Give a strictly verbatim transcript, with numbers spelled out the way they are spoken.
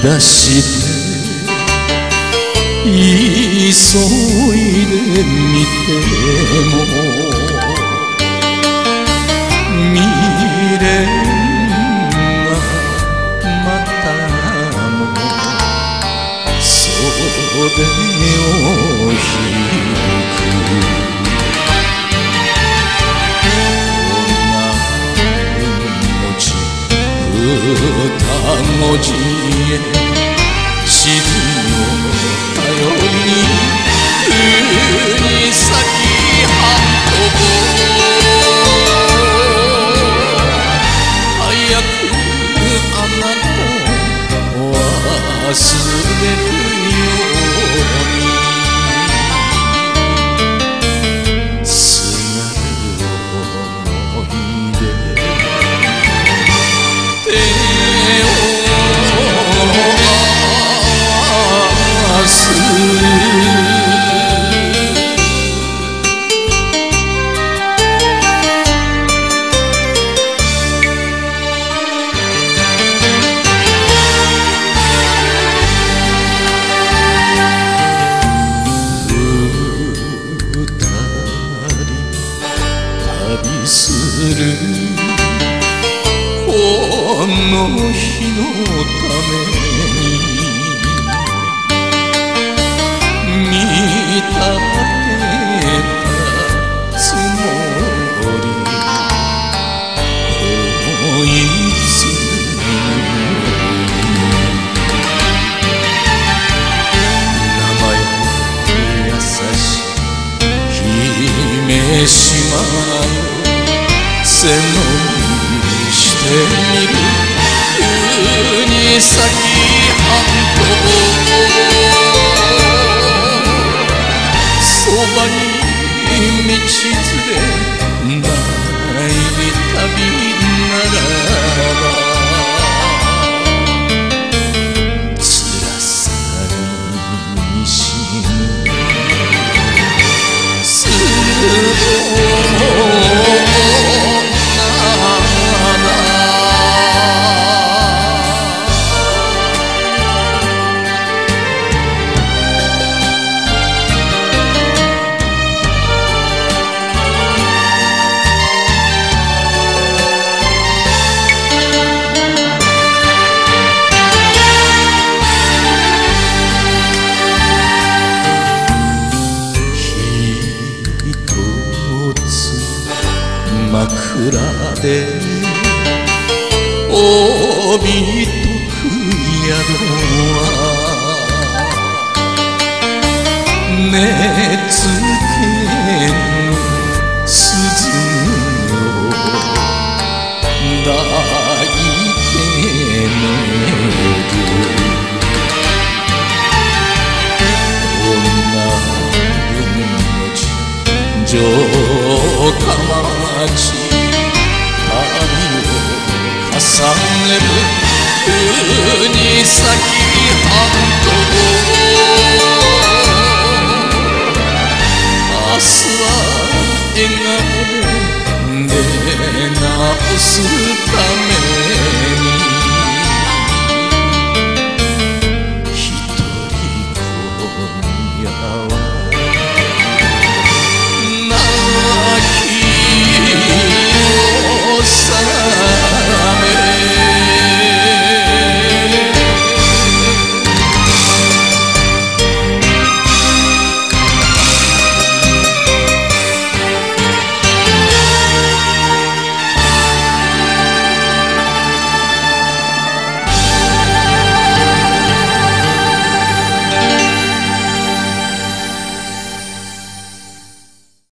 出して急いでみても未練がまたも袖を引く二文字へ地図を頼りに国先半島早くあなたを忘れるように津軽思い出手を合わす二人旅するこの日のために見立てたつもりこいつ名前優しい姫島の背伸びしてみる国先半島そばに道連れない旅ならば辛さにしむす枕で帯解く宿は寝つけぬ鈴を抱いて寝る女のち城下町旅を重ねる国先半島